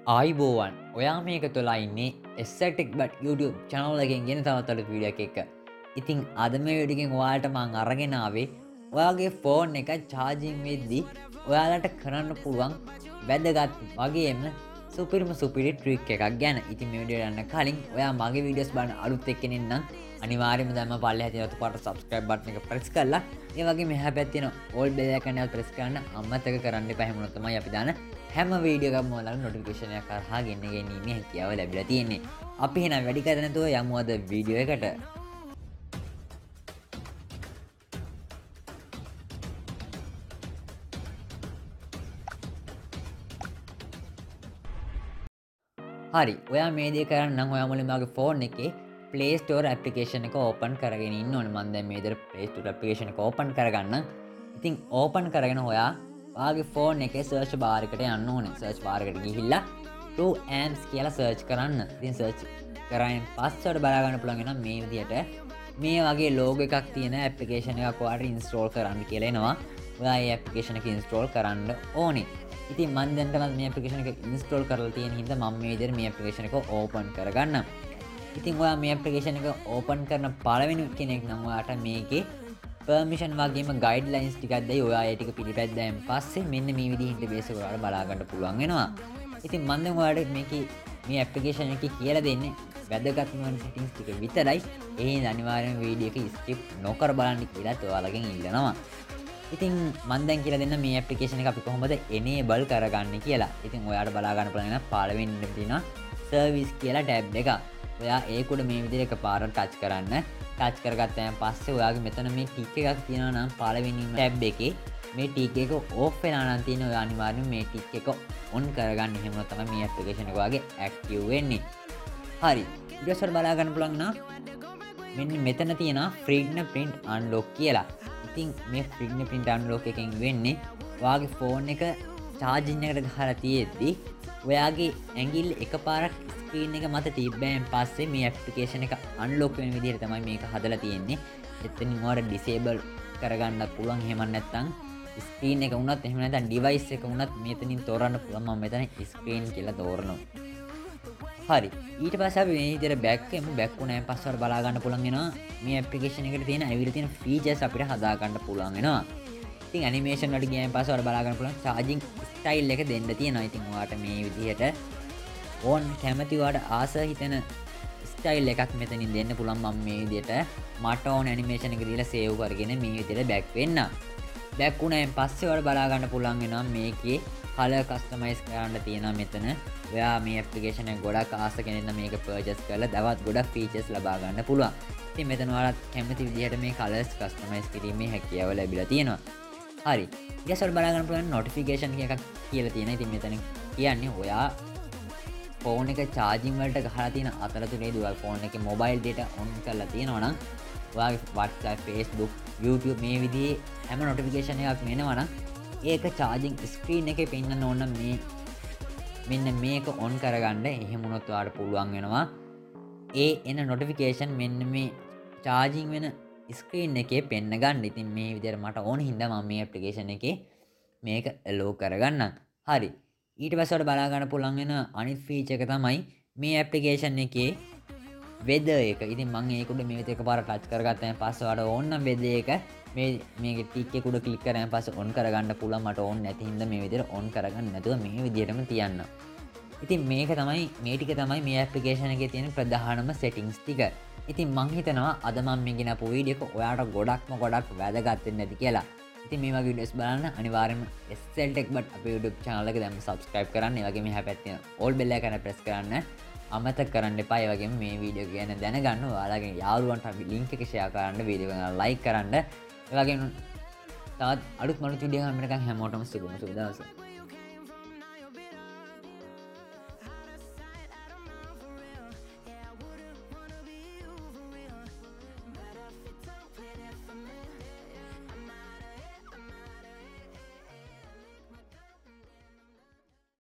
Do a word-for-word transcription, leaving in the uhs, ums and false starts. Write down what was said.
ආයිබෝවන් ඔයා මේක තුලා ඉන්නේ එස්සටෙක් බට් YouTube චනල් එකෙන් ගෙන තවත්තට වීඩියෝ එක. ඉතින් අද මේ වීඩියෝකින් ඔයාලට මං අරගෙනාවේ ඔයාගේ ෆෝන් එක චාර්ජින් වෙද්දී ඔයාලට කරන්න පුළුවන් වැදගත් වගේම සුපිරිම සුපිරි ට්‍රික් එකක් ගැන. ඉතින් මේ වීඩියෝ යන්න කලින් ඔයා මගේ වීඩියෝස් බලන්න අලුත් එක්කෙනෙක් නම් අනිවාර්යයෙන්ම දැම්ම පල්ලෙහා තියෙන රතු පාට subscribe button එක press කරලා ඒ වගේම එහා පැත්තේ තියෙන all bell icon එක press කරන්න අමතක කරන්න එපා. එහෙම වුණොත් තමයි අපි දාන හැම වීඩියෝ එකක්ම ඔයාලට notification එකක් කරහා ගෙන්න ගෙනීමේ හැකියාව ලැබිලා තියෙන්නේ. අපි එහෙනම් වැඩි කර නැතුව යමු අද වීඩියෝ එකට. හරි ඔයා මේ දේ කරන්න නම් ඔයා මුලින්ම ඔයාගේ ෆෝන් එකේ Play Store application එක open කරගෙන ඉන්න ඕනේ. මම දැන් මේ විදිහට Play Store application එක open කරගන්න. ඉතින් open කරගෙන ඔයා ඔයාගේ ෆෝන් එකේ search bar එකට යන්න ඕනේ. search bar එකට ගිහිල්ලා True Amps කියලා search කරන්න. ඉතින් search කරායින් පස්සට බලා ගන්න පුළුවන් වෙනවා මේ විදිහට මේ වගේ logo එකක් තියෙන application එකක් ඔයාලට install කරන්න කියලා එනවා. ඔයා මේ application එක install කරන්න ඕනේ. ඉතින් මම දැන් තමයි මේ application එක install කරලා තියෙන හින්දා මම මේ විදිහට මේ application එක open කරගන්නම්. ඉතින් ඔයා මේ application එක open කරන පළවෙනි කෙනෙක් නම් ඔයාට මේකේ permission වගේම guidelines ටිකක් දෙයි. ඔයා ඒ ටික පිළිපැද්දාන් පස්සේ මෙන්න මේ විදිහේ interface එක ඔයාලට බලා ගන්න පුළුවන් වෙනවා. ඉතින් මම දැන් ඔයාලට මේකේ මේ application එකේ කියලා දෙන්නේ වැදගත්ම settings ටික විතරයි. ඒ හින්දා අනිවාර්යයෙන්ම වීඩියෝ එක skip නොකර බලන්න කියලාත් ඔයාලගෙන් ඉල්ලනවා. ඉතින් මම දැන් කියලා දෙන්න මේ application එක අපි කොහොමද enable කරගන්නේ කියලා. ඉතින් ඔයාලට බලා ගන්න පුළුවන් වෙනවා පළවෙනිම තියෙනවා service කියලා tab එක. ඔයා ඒක උඩ මේ විදිහට එකපාරට ටච් කරන්න. ටච් කරගත්තාන් පස්සේ ඔයාගේ මෙතන මේ ටික් එකක් තියෙනවා නම් පළවෙනිම ටැබ් එකේ මේ ටික් එක ඕෆ් වෙලා නම් තියෙන ඔයා අනිවාර්යයෙන් මේ ටික් එක ඔන් කරගන්න. එහෙම තමයි මේ ඇප්ලිකේෂන් එක ඔයාගේ ඇක්ටිව් වෙන්නේ. හරි. ඊට පස්සේ බලා ගන්න පුළුවන් නම් මෙන්න මෙතන තියෙනවා fingerprint unlock කියලා. ඉතින් මේ fingerprint unlock එකෙන් වෙන්නේ ඔයාගේ ෆෝන් එක charging එකට ගහලා තියෙද්දි ඔයාගේ ඇඟිල්ල එකපාරක් ස්ක්‍රීන් එක මත තිබ්බෑන් පස්සේ මේ ඇප්ලිකේෂන් එක අන්ලොක් වෙන විදිහට තමයි මේක හදලා තියෙන්නේ. එතනින් ඔයාලට ඩිසේබල් කරගන්න පුළුවන්. එහෙම නැත්නම් ස්ක්‍රීන් එක වුණත් එහෙම නැත්නම් ඩිවයිස් එක වුණත් මෙතනින් තෝරන්න පුළුවන්. මම මෙතන ස්ක්‍රීන් කියලා තෝරනවා. හරි. ඊට පස්සේ අපි මේ විදිහට බෑක් එකෙමු. බෑක් වුණාන් පස්සේ ඔයාලට බලා ගන්න පුළුවන් වෙනවා මේ ඇප්ලිකේෂන් එකට තියෙන ඇවිල්ලා තියෙන ෆීචර්ස් අපිට හදා ගන්න පුළුවන් වෙනවා. ඉතින් ඇනිමේෂන් වලට ගියාන් පස්සේ ඔයාලට බලා ගන්න පුළුවන් charging style එක දෙන්න තියෙනවා. ඉතින් ඔයාලට මේ විදිහට ඕන් කැමති ඔයාලට ආස හිතෙන ස්ටයිල් එකක් මෙතනින් දෙන්න පුළුවන්. මම මේ විදිහට මට ඕන ඇනිමේෂන් එක දීලා සේව් කරගෙන මේ විදිහට බෑක් වෙන්න. බෑක් වුණාන් පස්සේ ඔයාලට බලා ගන්න පුළුවන් වෙනවා මේකේ කලර් කස්ටමයිස් කරන්න තියෙනවා මෙතන. ඔයා මේ ඇප්ලිකේෂන් එක ගොඩක් ආස කෙනෙක් නම් මේක පර්චේස් කරලා තවත් ගොඩක් ෆීචර්ස් ලබා ගන්න පුළුවන්. ඉතින් මෙතන ඔයාලට කැමති විදිහට මේ කලර්ස් කස්ටමයිස් කිරීමේ හැකියාව ලැබිලා තියෙනවා. හරි. ඊට පස්සේ බලා ගන්න පුළුවන් නොටිෆිකේෂන් එකක් කියලා තියෙනවා. ඉතින් මෙතන කියන්නේ ඔයා ෆෝන් එක charging වලට ගහලා තියෙන අතරතුරේදී ඔයාගේ ෆෝන් එකේ mobile data on කරලා තියෙනවා නම් ඔයාගේ WhatsApp, Facebook, YouTube මේ විදිහේ හැම notification එකක් එනවා නම් ඒක charging screen එකේ පෙන්නන්න ඕන නම් මේ මෙන්න මේක on කරගන්න. එහෙම වුණොත් ඔයාලට පුළුවන් වෙනවා ඒ එන notification මෙන්න මේ charging වෙන ස්ක්‍රීන් එකේ පෙන්න ගන්න. ඉතින් මේ විදිහට මට ඕන හින්දා මම මේ ඇප්ලිකේෂන් එකේ මේක allow කරගන්නම්. හරි. ඊට පස්සේ ඔයාලට බලා ගන්න පුළුවන් වෙන අනිත් ෆීචර් එක තමයි මේ ඇප්ලිකේෂන් එකේ weather එක. ඉතින් මම ඒක උඩ මේ විදිහට එකපාර ටච් කරගත්තාන් පස්සේ ඔයාලට ඕන නම් weather එක මේ මේකේ ටික් එක උඩ ක්ලික් කරාන් පස්සේ on කරගන්න පුළුවන්. මට ඕන නැති හින්දා මේ විදිහට on කරගන්න නැතුව මේ විදිහටම තියන්න. ඉතින් මේක තමයි මේ ටික තමයි මේ ඇප්ලිකේෂන් එකේ තියෙන ප්‍රධානම settings ටික. ඉතින් මං හිතනවා අද මම මේ ගෙනපු වීඩියෝ එක ඔයාලට ගොඩක්ම ගොඩක් වැදගත් වෙන්න ඇති කියලා. ඉතින් මේ වගේ වීඩියෝස් බලන්න අනිවාර්යයෙන්ම එස්සටෙක් බට් අපේ YouTube channel එක දැන් subscribe කරන්න. ඒ වගේම එහා පැත්තේ all bell icon එක press කරන්න අමතක කරන්න එපා. ඒ වගේම මේ වීඩියෝ ගැන දැනගන්න ඔයාලගේ යාළුවන්ට අපි link එක share කරන්න, වීඩියෝ එක like කරන්න. ඒ වගේම තවත් අලුත් මලුත් වීඩියෝ ගන්න හැමෝටම සුබම සුබ දවසක්.